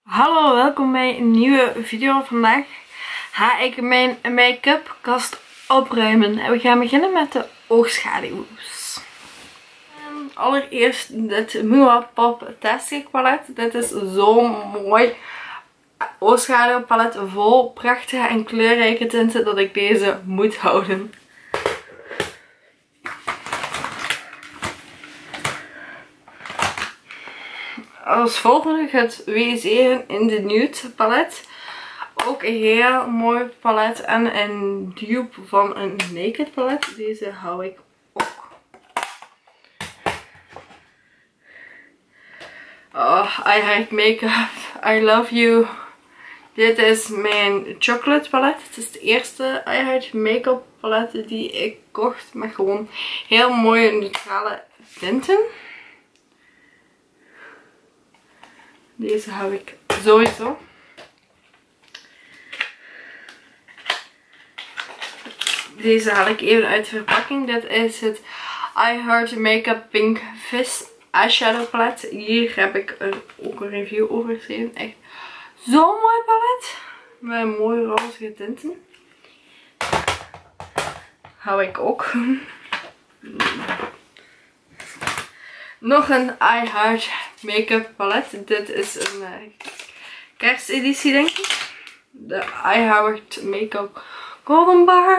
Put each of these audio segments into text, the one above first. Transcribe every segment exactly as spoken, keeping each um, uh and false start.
Hallo, welkom bij een nieuwe video. Vandaag ga ik mijn make-up kast opruimen en we gaan beginnen met de oogschaduws. En allereerst dit Mua Pop Tastic palet. Dit is zo'n mooi oogschaduwpalet vol prachtige en kleurrijke tinten dat ik deze moet houden. Als volgende het W zeven in de Nude palet. Ook een heel mooi palet en een dupe van een Naked palet. Deze hou ik ook. Oh, I hate make-up. I love you. Dit is mijn chocolate palet. Het is de eerste I hate make-up palet die ik kocht. Met gewoon heel mooie neutrale tinten. Deze hou ik sowieso. Deze haal ik even uit de verpakking. Dit is het I Heart Makeup Pink Fizz Eyeshadow palet. Hier heb ik er ook een review over geschreven. Echt zo'n mooi palet. Met mooie roze tinten. Hou ik ook. Nog een I Heart Make-up palet. Dit is een uh, kersteditie denk ik. De I Heart Make-up Golden Bar.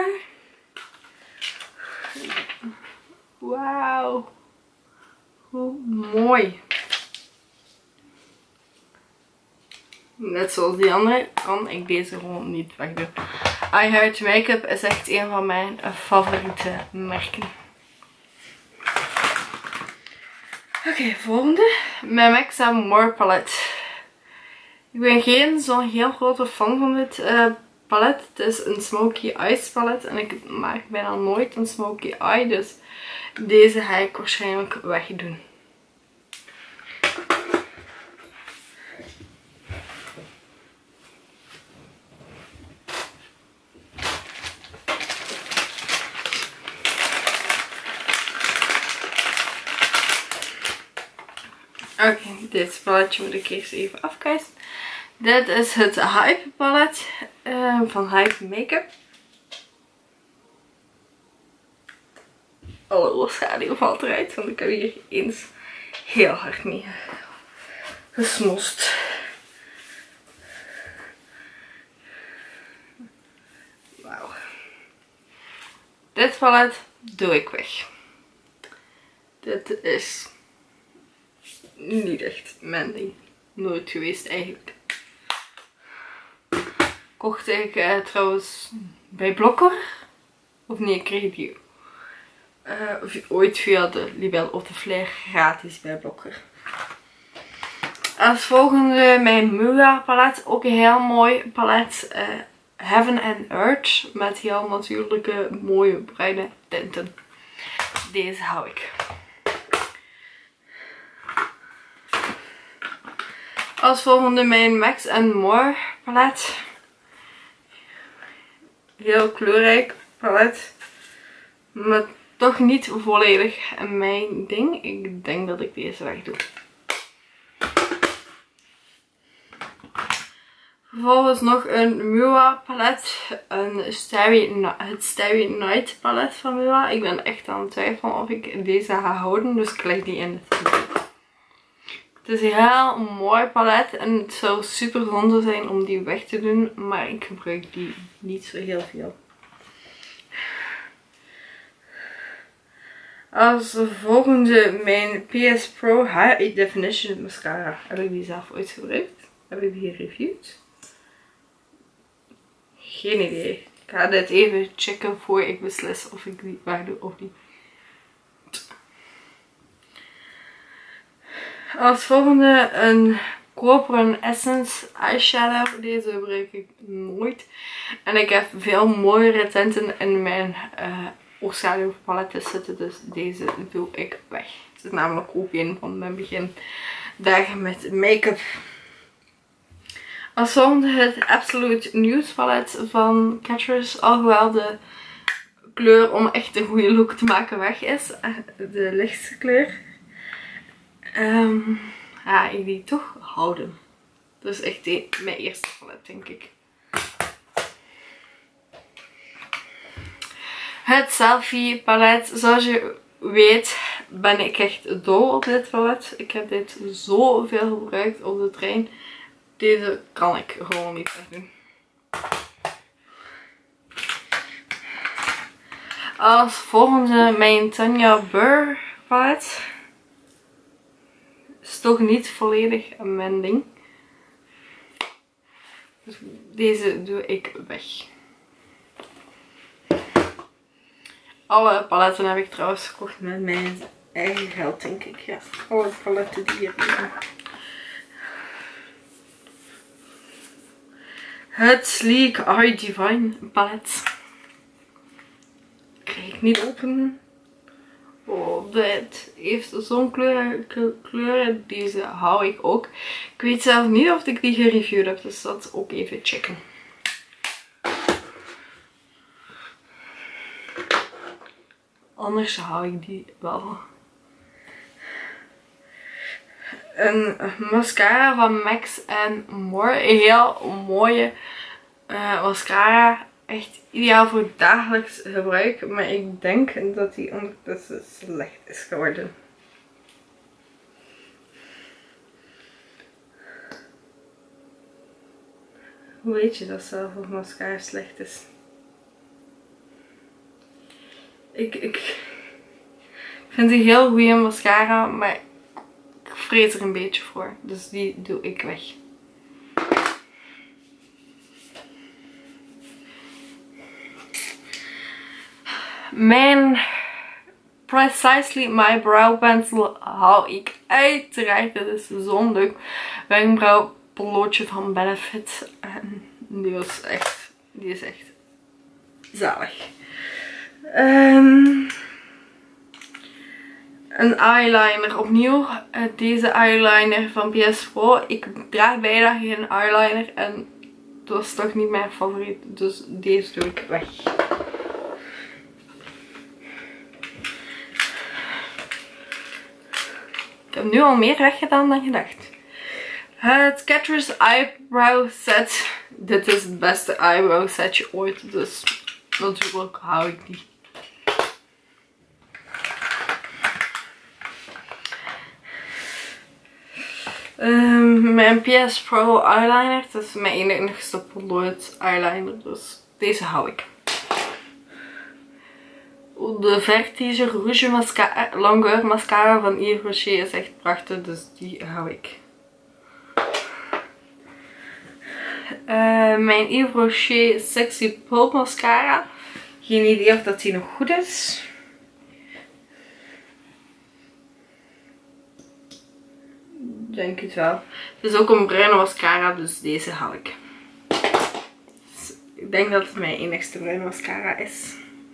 Wauw. Hoe mooi. Net zoals die andere kan ik deze gewoon niet wegdoen. I Heart Make-up is echt een van mijn favoriete merken. Oké, okay, volgende. Mijn Max More palet. Ik ben geen zo'n heel grote fan van dit uh, palet. Het is een Smoky Eyes palet. En ik maak bijna nooit een Smoky Eye. Dus deze ga ik waarschijnlijk wegdoen. Oké, okay, dit paletje moet ik eerst even afkuisen. Dit is het Hype palet uh, van Hype Make-up. Alle oogschaduw valt eruit, want ik heb hier eens heel hard mee gesmost. Wauw. Dit palet doe ik weg. Dit is niet echt mijn ding. Nooit geweest eigenlijk. Kocht ik uh, trouwens bij Blokker. Of nee, ik kreeg die uh, ooit via de Libelle of de Flair gratis bij Blokker. Als volgende mijn Mua palet. Ook een heel mooi palet. Uh, Heaven and Earth. Met heel natuurlijke mooie bruine tinten. Deze hou ik. Als volgende mijn Max More palet. Heel kleurrijk palet. Maar toch niet volledig mijn ding. Ik denk dat ik deze weg doe. Vervolgens nog een Mua palet. Een Starry, het Starry Night palet van Mua. Ik ben echt aan het twijfelen of ik deze ga houden. Dus ik leg die in het video. Het is een heel mooi palet en het zou super zonde zijn om die weg te doen, maar ik gebruik die niet zo heel veel. Als volgende mijn P S Pro High Definition Mascara. Heb ik die zelf ooit gebruikt? Heb ik die gereviewd? Geen idee. Ik ga dit even checken voor ik beslis of ik die wegdoe of niet. Als volgende een koperen Essence eyeshadow. Deze gebruik ik nooit. En ik heb veel mooiere tinten in mijn uh, oogschaduwpaletten zitten. Dus deze doe ik weg. Het is namelijk ook een van mijn begindagen met make-up. Als volgende het Absolute Nude palet van Catrice. Alhoewel de kleur om echt een goede look te maken weg is. De lichtste kleur. Um, ga ik die toch houden. Dat is echt een, mijn eerste palet, denk ik. Het Selfie palet. Zoals je weet ben ik echt dol op dit palet. Ik heb dit zoveel gebruikt op de trein. Deze kan ik gewoon niet wegdoen. Als volgende mijn Tanya Burr palet. Is toch niet volledig mijn ding. Dus deze doe ik weg. Alle paletten heb ik trouwens gekocht met mijn eigen geld, denk ik. Ja, alle paletten die hier liggen. Het Sleek Eye Divine palet. Krijg ik niet open. Oh, dit heeft zo'n kleur, kleuren. Deze hou ik ook. Ik weet zelf niet of ik die gereviewd heb, dus dat ook even checken. Anders hou ik die wel. Een mascara van Max and More. Een heel mooie uh, mascara. Echt ideaal voor dagelijks gebruik. Maar ik denk dat die ondertussen slecht is geworden. Hoe weet je dat zelf of mascara slecht is? Ik, ik vind het een heel goede mascara, maar ik vrees er een beetje voor. Dus die doe ik weg. Mijn Precisely My Brow Pencil hou ik uiteraard. Dit is zo'n leuk wenkbrauwpotloodje van Benefit. En die is echt, die is echt zalig. Um, een eyeliner opnieuw. Uh, deze eyeliner van P S Pro. Ik draag bijna geen eyeliner en het was toch niet mijn favoriet. Dus deze doe ik weg. Ik heb nu al meer weggedaan dan gedacht. Het Catrice Eyebrow Set. Dit is het beste eyebrow setje ooit. Dus natuurlijk hou ik die. Um, mijn P S Pro eyeliner. Dat is mijn enigste potlood eyeliner. Dus deze hou ik. De Vertige Rouge Mascara, Longueur Mascara van Yves Rocher is echt prachtig. Dus die hou ik. Uh, mijn Yves Rocher Sexy Pulp Mascara. Geen idee of dat die nog goed is. Denk het wel. Het is ook een bruine mascara, dus deze hou ik. Dus ik denk dat het mijn enigste bruine mascara is.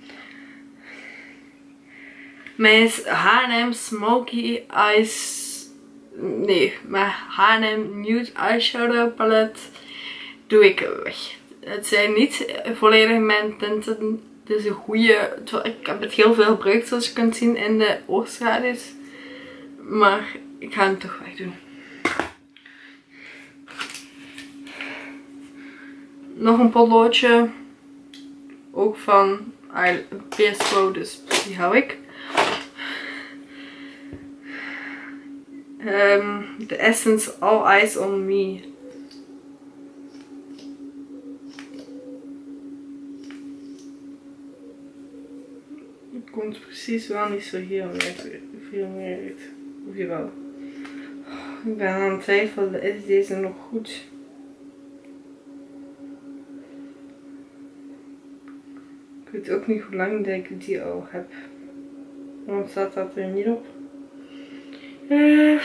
Mijn H en M Smoky Eyes. Nee, mijn H en M Nude Eyeshadow palet doe ik weg. Het zijn niet volledig mijn tinten. Het is een goede. Ik heb het heel veel gebruikt, zoals je kunt zien in de oogschaduws. Maar ik ga hem toch wegdoen. Nog een potloodje. Ook van P S Pro, dus die hou ik. Um, de Essence All Eyes on Me. Het komt precies wel niet zo heel veel meer uit. Of jawel. Ik ben aan het twijfelen, is deze nog goed? Ik weet ook niet hoe lang dat ik die al heb. Waarom staat dat er niet op? Uh,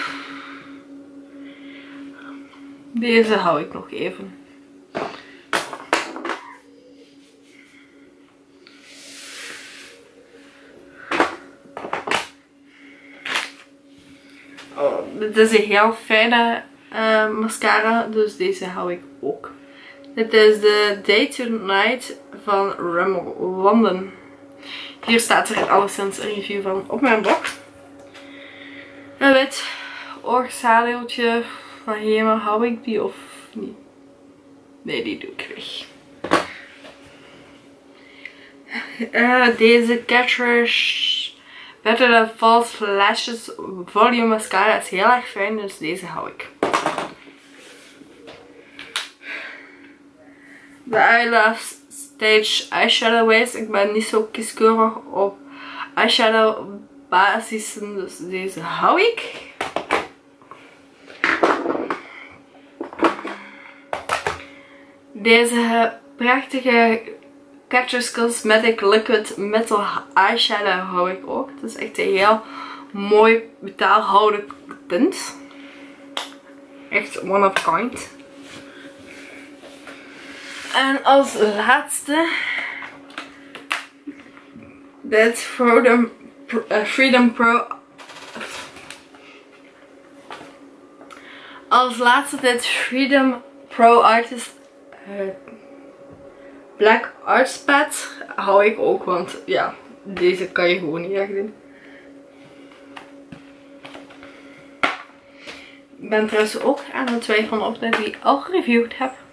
deze hou ik nog even. Oh, dit is een heel fijne uh, mascara, dus deze hou ik ook. Dit is de Day to Night van Rimmel London. Hier staat er alleszins een review van op mijn blog. Een wit oogschaduwtje van Hema hou ik die of niet? Nee, die doe ik weg. Uh, deze Catrice Better Than False Lashes Volume Mascara is heel erg fijn, dus deze hou ik. De Eyelash Stage Eyeshadow Base. Ik ben niet zo kieskeurig op eyeshadow basissen, dus deze hou ik. Deze prachtige Catrice Cosmetic Liquid Metal Eyeshadow hou ik ook. Het is echt een heel mooi metaalhoudend tint. Echt one of a kind. En als laatste dit Freedom, uh, Freedom Pro. Als laatste dit Freedom Pro Artist uh, Black Arts Pad hou ik ook, want ja, deze kan je gewoon niet echt doen. Ik ben trouwens ook aan het twijfelen of ik die al gereviewd heb.